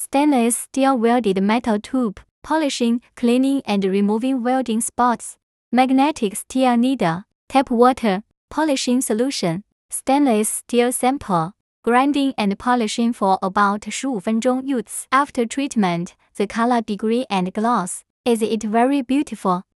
Stainless steel welded metal tube, polishing, cleaning and removing welding spots. Magnetic steel needle, tap water, polishing solution. Stainless steel sample, grinding and polishing for about 15 分钟 use. After treatment, the color degree and gloss. Is it very beautiful?